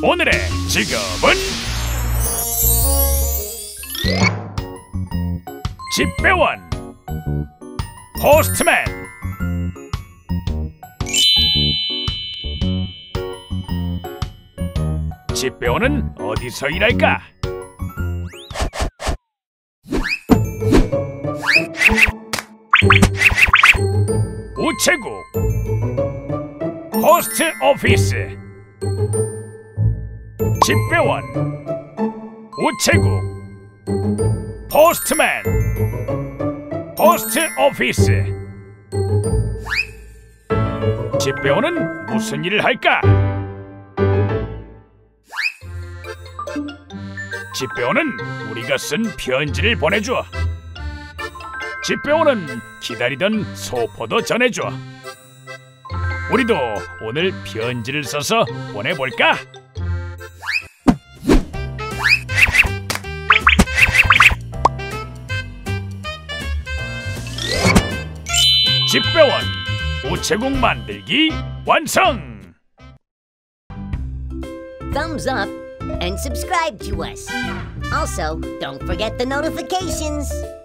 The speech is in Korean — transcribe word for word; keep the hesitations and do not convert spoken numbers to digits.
오늘의 직업은 집배원, 포스트맨. 집배원은 어디서 일할까? 우체국, 포스트 오피스. 집배원, 우체국, 포스트맨, 포스트 오피스. 집배원은 무슨 일을 할까? 집배원은 우리가 쓴 편지를 보내줘. 집배원은 기다리던 소포도 전해줘. 우리도 오늘 편지를 써서 보내볼까? 집배원 우체국 만들기 완성! Thumbs up and subscribe to us. Also, don't forget the notifications.